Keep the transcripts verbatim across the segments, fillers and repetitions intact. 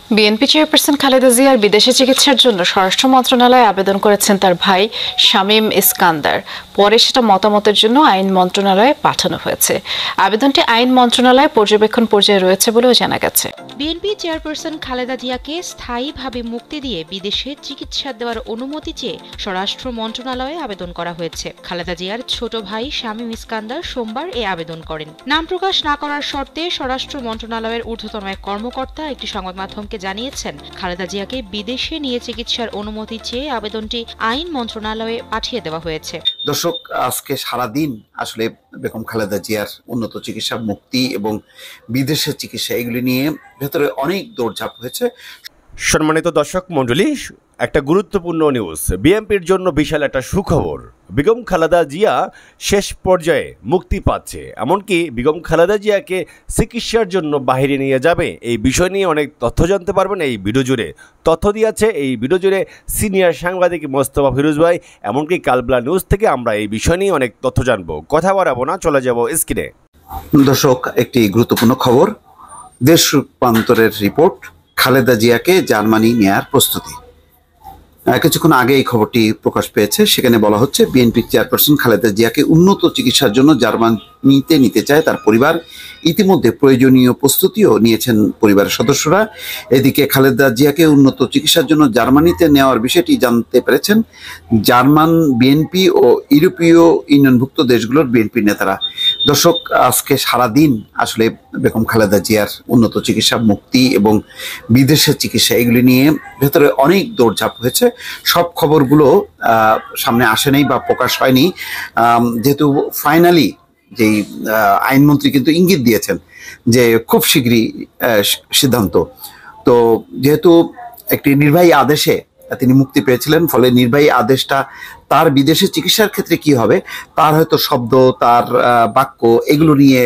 BNP chairperson Khaleda জিয়ার বিদেশে চিকিৎসার জন্য স্বরাষ্ট্র মন্ত্রণালয়ে আবেদন করেছেন তার ভাই শামীম ইস্কান্দার। পরে সেটা মতামতের জন্য আইন মন্ত্রণালয়ে পাঠানো হয়েছে। আবেদনটি আইন মন্ত্রণালয়ে পর্যবেক্ষণ পর্যায়ে রয়েছে বলেও জানা গেছে। বিএনপি চেয়ারপারসন খালেদা জিয়াকে স্থায়ীভাবে মুক্তি দিয়ে বিদেশে চিকিৎসা দেওয়ার অনুমতি চেয়ে স্বরাষ্ট্র মন্ত্রণালয়ে আবেদন করা হয়েছে। খালেদা জিয়ার ছোট ভাই শামীম ইস্কান্দার সোমবার এ আবেদন করেন। নাম প্রকাশ না করার শর্তে স্বরাষ্ট্র মন্ত্রণালয়ের ঊর্ধ্বতন এক কর্মকর্তা একটি সংবাদ মাধ্যমকে জানিয়েছেন, খালেদা জিয়াকে বিদেশে নিয়ে চিকিৎসার অনুমতি চেয়ে আবেদনটি আইন মন্ত্রণালয়ে পাঠিয়ে দেওয়া হয়েছে। দর্শক, আজকে সারাদিন আসলে বেগম খালেদা জিয়ার উন্নত চিকিৎসা, মুক্তি এবং বিদেশের চিকিৎসা এগুলি নিয়ে ভেতরে অনেক দৌড়ঝাঁপ হয়েছে। সম্মানিত দর্শক মণ্ডলী, একটা গুরুত্বপূর্ণ নিউজ, বিএনপির জন্য বিশাল একটা সুখবর। বেগম খালেদা জিয়া শেষ পর্যায়ে মুক্তি পাচ্ছে, এমনকি বেগম খালেদা জিয়াকে চিকিৎসার জন্য বাইরে নিয়ে যাবে। এই বিষয় নিয়ে অনেক তথ্য জানতে পারবেন এই ভিডিও জুড়ে। তথ্য দিয়েছে এই ভিডিও জুড়ে সিনিয়র সাংবাদিক মোস্তফা ফিরোজ ভাই। এমনকি কালবেলা নিউজ থেকে আমরা এই বিষয় নিয়ে অনেক তথ্য জানবো। কথা বাড়াবো না, চলে যাব স্ক্রিনে। দর্শক, একটি গুরুত্বপূর্ণ খবর, দেশ রূপান্তরের রিপোর্ট, খালেদা জিয়াকে জার্মানি নেয়ার প্রস্তুতি। কিছুক্ষণ আগে এই খবরটি প্রকাশ পেয়েছে। সেখানে বলা হচ্ছে, বিএনপি চেয়ারপারসন খালেদা জিয়াকে উন্নত চিকিৎসার জন্য জার্মানিতে নিতে চায় তার পরিবার। ইতিমধ্যে প্রয়োজনীয় প্রস্তুতিও নিয়েছেন পরিবারের সদস্যরা। এদিকে খালেদা জিয়াকে উন্নত চিকিৎসার জন্য জার্মানিতে নেওয়ার বিষয়টি জানতে পেরেছেন জার্মান বিএনপি ও ইউরোপীয় ইউনিয়নভুক্ত দেশগুলোর বিএনপি নেতারা। দর্শক, আজকে সারাদিন আসলে বেগম খালেদা জিয়ার উন্নত চিকিৎসা, মুক্তি এবং বিদেশের চিকিৎসা এগুলি নিয়ে ভেতরে অনেক দৌড়ঝাঁপ হয়েছে। সব খবরগুলো সামনে আসেনি বা প্রকাশ হয়নি, যেহেতু ফাইনালি যেই আইনমন্ত্রী কিন্তু ইঙ্গিত দিয়েছেন যে খুব শীঘ্রই সিদ্ধান্ত। তো যেহেতু একটি নির্বাহী আদেশে তিনি মুক্তি পেয়েছিলেন, ফলে নির্বাহী আদেশটা তার বিদেশে চিকিৎসার ক্ষেত্রে কি হবে, তার হয়তো শব্দ, তার বাক্য এগুলো নিয়ে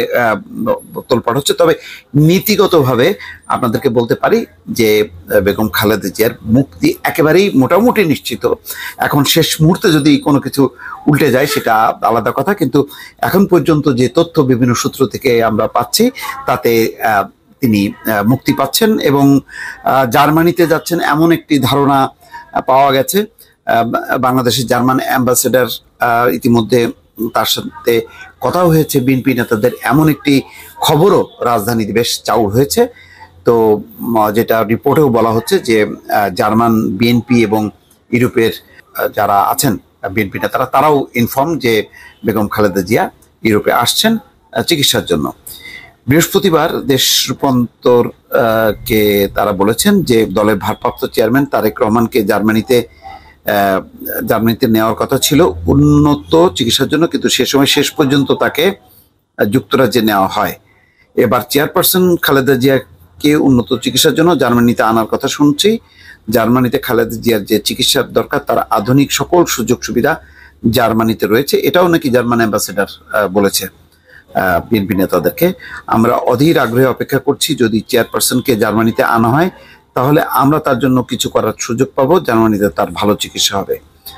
তোলপাড় হচ্ছে। তবে নীতিগতভাবে আপনাদেরকে বলতে পারি যে বেগম খালেদা জিয়ার মুক্তি একেবারেই মোটামুটি নিশ্চিত। এখন শেষ মুহূর্তে যদি কোনো কিছু উল্টে যায় সেটা আলাদা কথা, কিন্তু এখন পর্যন্ত যে তথ্য বিভিন্ন সূত্র থেকে আমরা পাচ্ছি তাতে তিনি মুক্তি পাচ্ছেন এবং জার্মানিতে যাচ্ছেন এমন একটি ধারণা পাওয়া গেছে। বাংলাদেশের জার্মান অ্যাম্বাসেডার ইতিমধ্যে তার সাথে কথাও হয়েছে বিএনপি নেতাদের, এমন একটি খবরও রাজধানীতে বেশ চাউর হয়েছে। তো যেটা রিপোর্টেও বলা হচ্ছে যে জার্মান বিএনপি এবং ইউরোপের যারা আছেন বিএনপি নেতারা, তারাও ইনফর্ম যে বেগম খালেদা জিয়া ইউরোপে আসছেন চিকিৎসার জন্য। বৃহস্পতিবার দেশ রূপান্তর কে তারা বলেছেন যে দলের ভারপ্রাপ্ত চেয়ারম্যান তারেক রহমানকে জার্মানিতে জার্মানিতে নেওয়ার কথা ছিল উন্নত চিকিৎসার জন্য, কিন্তু সে সময় শেষ পর্যন্ত তাকে যুক্তরাজ্যে নেওয়া হয়। এবার চেয়ারপারসন খালেদা জিয়াকে উন্নত চিকিৎসার জন্য জার্মানিতে আনার কথা শুনছি। জার্মানিতে খালেদা জিয়ার যে চিকিৎসার দরকার তার আধুনিক সকল সুযোগ সুবিধা জার্মানিতে রয়েছে, এটাও নাকি জার্মান অ্যাম্বাসেডার বলেছে বিএনপি নেতাদেরকে। আমরা অধীর আগ্রহে অপেক্ষা করছি, যদি চেয়ারপারসনকে জার্মানিতে আনা হয় তাহলে আমরা তার জন্য কিছু করার সুযোগ পাবো, জার্মানিতে তার ভালো চিকিৎসা হবে।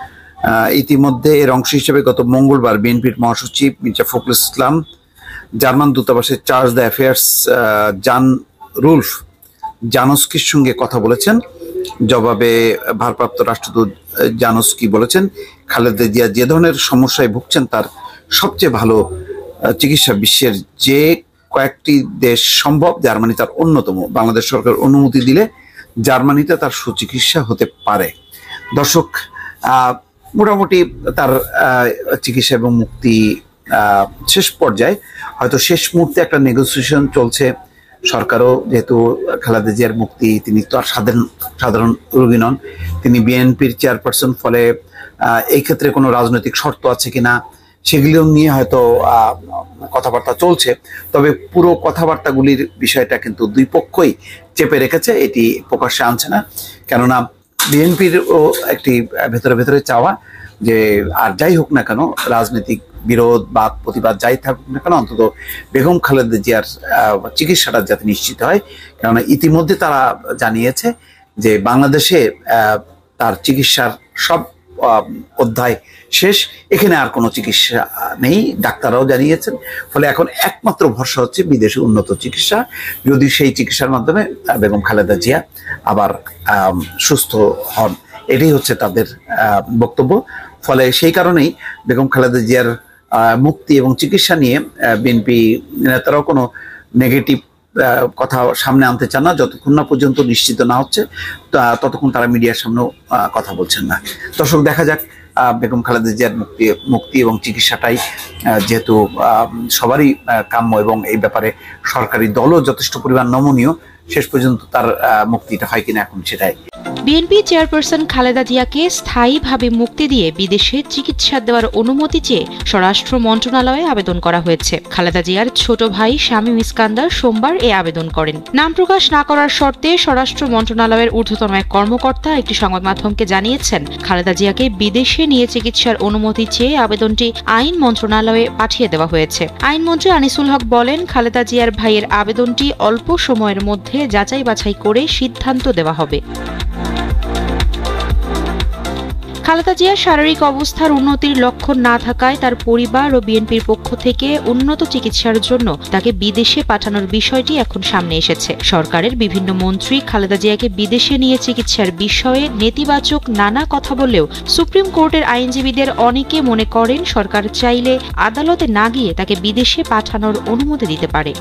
ইতিমধ্যে এর অংশ হিসেবে গত মঙ্গলবার বিএনপির মহাসচিব মির্জা ফখরুল ইসলাম জার্মান দূতাবাসের charge d'affaires Jan Rolf জানস্কির সঙ্গে কথা বলেছেন। জবাবে ভারপ্রাপ্ত রাষ্ট্রদূত জানস্কি বলেছেন, খালেদা জিয়া যে ধরনের সমস্যায় ভুগছেন তার সবচেয়ে ভালো চিকিৎসা বিশ্বের যে কয়েকটি দেশ সম্ভব, জার্মানি তার অন্যতম। বাংলাদেশ সরকার অনুমতি দিলে জার্মানিতে তার সুচিকিৎসা হতে পারে। দর্শক, মোটামুটি তার চিকিৎসা এবং মুক্তি শেষ পর্যায়ে, হয়তো শেষ মুহূর্তে একটা নেগোসিয়েশন চলছে। সরকারও যেহেতু খালেদা জিয়ার মুক্তি, তিনি তো আর সাধারণ সাধারণ রোগী নন, তিনি বিএনপির চেয়ারপারসন, ফলে এই ক্ষেত্রে কোনো রাজনৈতিক শর্ত আছে কিনা সেগুলো নিয়ে হয়তো কথাবার্তা চলছে। তবে পুরো কথাবার্তাগুলির বিষয়টা কিন্তু দুই পক্ষই চেপে রেখেছে, এটি প্রকাশ্যে আনছে না। কেননা বিএনপির ও একটি ভেতরে ভেতরে চাওয়া যে আর যাই হোক না কেন, রাজনৈতিক বিরোধ বা প্রতিবাদ যাই থাকুক না কেন, অন্তত বেগম খালেদা জিয়ার চিকিৎসাটা যাতে নিশ্চিত হয়। কেননা ইতিমধ্যে তারা জানিয়েছে যে বাংলাদেশে তার চিকিৎসার সব অধ্যায় শেষ, এখানে আর কোনো চিকিৎসা নেই, ডাক্তাররাও জানিয়েছেন। ফলে এখন একমাত্র ভরসা হচ্ছে বিদেশে উন্নত চিকিৎসা, যদি সেই চিকিৎসার মাধ্যমে বেগম খালেদা জিয়া আবার সুস্থ হন, এটাই হচ্ছে তাদের বক্তব্য। ফলে সেই কারণেই বেগম খালেদা জিয়ার মুক্তি এবং চিকিৎসা নিয়ে বিএনপি নেতারাও কোনো নেগেটিভ কথা সামনে আনতে চান না, যতক্ষণ না পর্যন্ত নিশ্চিত না হচ্ছে ততক্ষণ তারা মিডিয়ার সামনেও কথা বলছেন না। দর্শক, দেখা যাক বেগম খালেদা জিয়ার মুক্তি মুক্তি এবং চিকিৎসাটাই যেহেতু সবারই কাম্য এবং এই ব্যাপারে সরকারি দলও যথেষ্ট পরিমাণ নমনীয়, শেষ পর্যন্ত তার মুক্তিটা হয় কিনা এখন সেটাই। বিএনপি চেয়ারপারসন খালেদা জিয়াকে স্থায়ীভাবে মুক্তি দিয়ে বিদেশে চিকিৎসা দেওয়ার অনুমতি চেয়ে স্বরাষ্ট্র মন্ত্রণালয়ে আবেদন করা হয়েছে। খালেদা জিয়ার ছোট ভাই শামীম ইস্কান্দার সোমবার এ আবেদন করেন। নাম প্রকাশ না করার শর্তে স্বরাষ্ট্র মন্ত্রণালয়ের ঊর্ধ্বতন এক কর্মকর্তা একটি সংবাদ মাধ্যমকে জানিয়েছেন, খালেদা জিয়াকে বিদেশে নিয়ে চিকিৎসার অনুমতি চেয়ে আবেদনটি আইন মন্ত্রণালয়ে পাঠিয়ে দেওয়া হয়েছে। আইনমন্ত্রী আনিসুল হক বলেন, খালেদা জিয়ার ভাইয়ের আবেদনটি অল্প সময়ের মধ্যে যাচাই বাছাই করে সিদ্ধান্ত দেওয়া হবে। খালেদা জিয়ার শারীরিক অবস্থার উন্নতির লক্ষণ না থাকায় তার পরিবার ও বিএনপির পক্ষ থেকে উন্নত চিকিৎসার জন্য তাকে বিদেশে পাঠানোর বিষয়টি এখন সামনে এসেছে। সরকারের বিভিন্ন মন্ত্রী খালেদা জিয়াকে বিদেশে নিয়ে চিকিৎসার বিষয়ে নেতিবাচক নানা কথা বললেও সুপ্রিম কোর্টের আইনজীবীদের অনেকে মনে করেন সরকার চাইলে আদালতে না গিয়ে তাকে বিদেশে পাঠানোর অনুমতি দিতে পারে।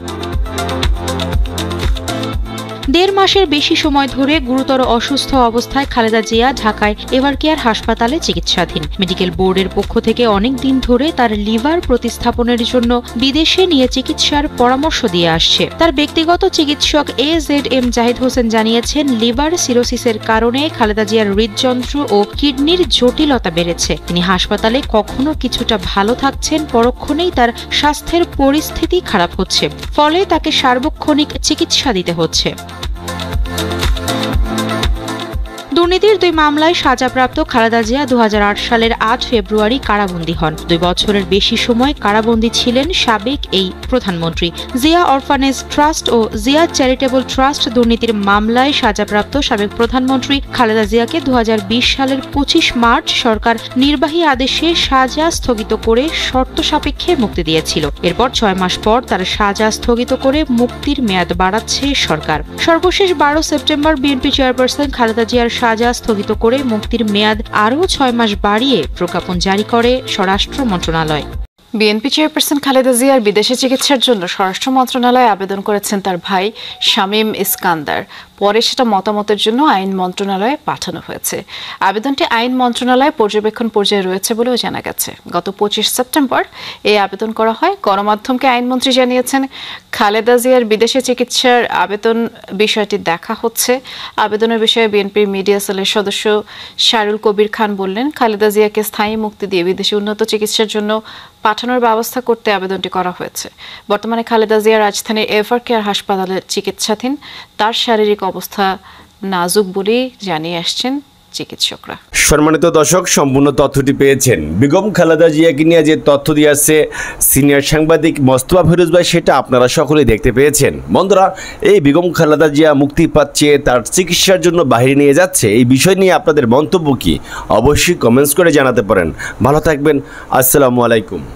দেড় মাসের বেশি সময় ধরে গুরুতর অসুস্থ অবস্থায় খালেদা জিয়া ঢাকায় এভারকেয়ার হাসপাতালে চিকিৎসাধীন। মেডিকেল বোর্ডের পক্ষ থেকে অনেক দিন ধরে তার লিভার প্রতিস্থাপনের জন্য বিদেশে নিয়ে চিকিৎসার পরামর্শ দিয়ে আসছে। তার ব্যক্তিগত চিকিৎসক A Z M Zahid Hossain জানিয়েছেন, লিভার সিরোসিসের কারণে খালেদা জিয়ার হৃদযন্ত্র ও কিডনির জটিলতা বেড়েছে। তিনি হাসপাতালে কখনো কিছুটা ভালো থাকছেন, পরক্ষণেই তার স্বাস্থ্যের পরিস্থিতি খারাপ হচ্ছে, ফলে তাকে সার্বক্ষণিক চিকিৎসা দিতে হচ্ছে। দুর্নীতির দুই মামলায় সাজাপ্রাপ্ত খালেদা জিয়া দু হাজার আট সালের আট ফেব্রুয়ারি কারাবন্দী হন। দুই বছরের বেশি সময় কারাবন্দী ছিলেন সাবেক এই প্রধানমন্ত্রী। জিয়া অরফানেজ ট্রাস্ট ও জিয়া চ্যারিটেবল ট্রাস্ট দুর্নীতির মামলায় সাজাপ্রাপ্ত সাবেক প্রধানমন্ত্রী খালেদা জিয়াকে দু হাজার বিশ সালের পঁচিশ মার্চ সরকার নির্বাহী আদেশে সাজা স্থগিত করে শর্ত সাপেক্ষে মুক্তি দিয়েছিল। এরপর ছয় মাস পর তার সাজা স্থগিত করে মুক্তির মেয়াদ বাড়াচ্ছে সরকার। সর্বশেষ বারো সেপ্টেম্বর বিএনপি চেয়ারপারসন খালেদা জিয়ার সাজা স্থগিত করে মুক্তির মেয়াদ আরও ছয় মাস বাড়িয়ে প্রজ্ঞাপন জারি করে স্বরাষ্ট্র মন্ত্রণালয়। বিএনপি চেয়ারপারসন খালেদা জিয়ার বিদেশে চিকিৎসার জন্য স্বরাষ্ট্র মন্ত্রণালয়ে আবেদন করেছেন তার ভাই শামীম ইস্কান্দার। পরে সেটা মতামতের জন্য আইন মন্ত্রণালয়ে পাঠানো হয়েছে। আবেদনটি আইন মন্ত্রণালয়ে পর্যবেক্ষণ পর্যায়ে রয়েছে বলেও জানা গেছে। গত পঁচিশ সেপ্টেম্বর এই আবেদন করা হয়। গণমাধ্যমকে আইনমন্ত্রী জানিয়েছেন, খালেদা জিয়ার বিদেশে চিকিৎসার আবেদন বিষয়টি দেখা হচ্ছে। আবেদনের বিষয়ে বিএনপির মিডিয়া সেলের সদস্য শারুল কবির খান বললেন, খালেদা জিয়াকে স্থায়ী মুক্তি দিয়ে বিদেশে উন্নত চিকিৎসার জন্য পাঠানোর ব্যবস্থা করতে আবেদনটি করা হয়েছে। বর্তমানে খালেদা জিয়া রাজধানীর এভারকেয়ার হাসপাতালে চিকিৎসাধীন। তার শারীরিক অবস্থা নাজুক বলেই জানিয়ে আসছেন চিকিৎসকরা। সম্মানিত দর্শক, সম্পূর্ণ তথ্যটি পেয়েছেন। বেগম খালেদা জিয়াকে নিয়ে যে তথ্য দিয়ে আসছে সিনিয়র সাংবাদিক মোস্তফা ফিরোজ ভাই, সেটা আপনারা সকলেই দেখতে পেয়েছেন। বন্ধুরা, এই বেগম খালেদা জিয়া মুক্তি পাচ্ছে, তার চিকিৎসার জন্য বাইরে নিয়ে যাচ্ছে, এই বিষয় নিয়ে আপনাদের মন্তব্য কি? অবশ্যই কমেন্টস করে জানাতে পারেন। ভালো থাকবেন। আসসালামু আলাইকুম।